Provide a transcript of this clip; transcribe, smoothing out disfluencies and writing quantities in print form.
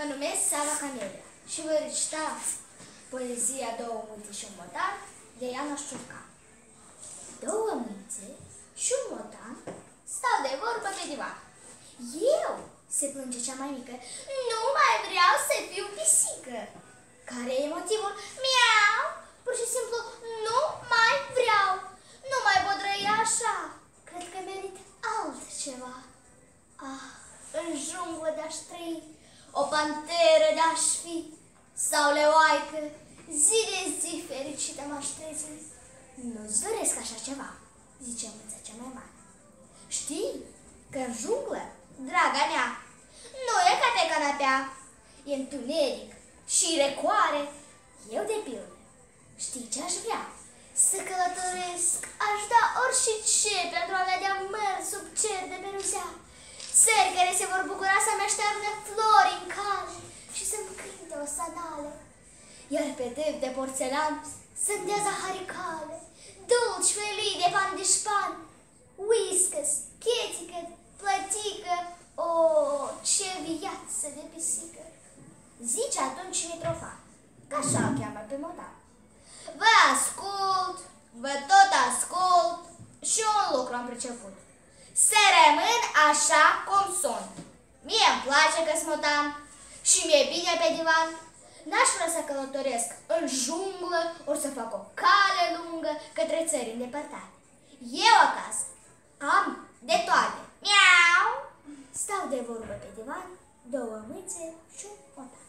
Mă numesc Sara Canelia și voi recita poezia Două mâințe și un motan de Iana Șurcan. Două mâințe și un motan stau de vorbă pe divan. Eu, se plânge cea mai mică, nu mai vreau să fiu pisică. Care e motivul? Miau! Pur și simplu nu mai vreau. Nu mai pot trăi așa. Cred că merit altceva. Ah, în junglă de-aș trăi, o panteră de-aș fi, sau leoaică, zi de zi fericită m-aș trezi. Nu-ți doresc așa ceva, zice mâța cea mai mare. Știi că în junglă, draga mea, nu e ca pe canapea. E întuneric și recoare. Eu, de pildă, știi ce aș vrea? Să călătoresc, aș da orice pentru a vedea măr sub cer de beruzea. Țări care se vor bucura să-mi așteaptă flori în cale și să-mi cânte o sanală. Iar pe dâv de porțelan să-mi dea zaharicale, dulci felii de pandișpan, whiskas, chetică, plătică, o, ce viață de pisică. Zice atunci Mitrofan, că așa o cheamă pe motan. Vă ascult, vă tot ascult și un lucru am priceput. Să rămân așa cum sunt. Mie îmi place că-s motan și mi-e bine pe divan. N-aș vrea să călătoresc în junglă, ori să fac o cale lungă către țări îndepărtate. Eu acasă am de toate. Miau! Stau de vorbă pe divan, două mâințe și un motan.